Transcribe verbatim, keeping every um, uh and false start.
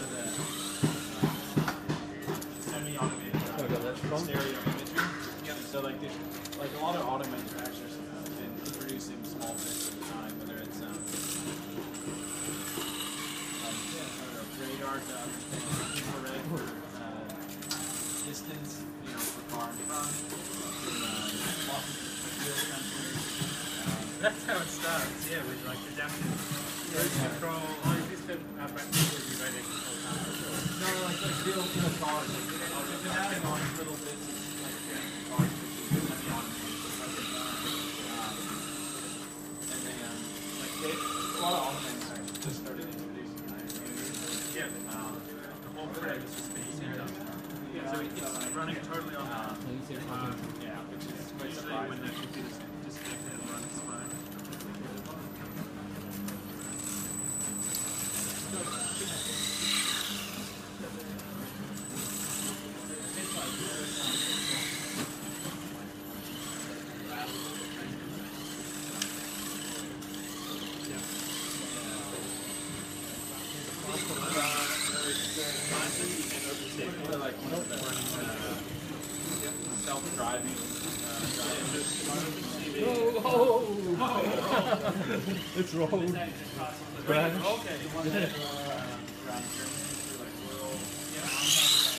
lot of the uh, semi-automated uh, stereo imagery. Yeah. So like, the, like a lot of auto manufacturers have been producing small bits at a time, whether it's um, like, yeah, or radar to understand infrared for uh, distance, you know, for far and from, to uh, field sensors. Um, That's how it starts, yeah, with like adaptive cruise control. Oh, is this the uh, back to the radio control car? no, like like field in the cars, like they've been adding on little bits of like yeah, cars, which is semi-automated. Um, and then um, like they, a lot of auto manufacturers just started introducing that. Yeah, Um, the whole thread is just being set up. yeah, So it's running totally on um, um, yeah, which is quite usually when surprising. the computer's disconnected and runs fine. So like one of the uh, self-driving uh, Oh, it's wrong. Crash. Okay.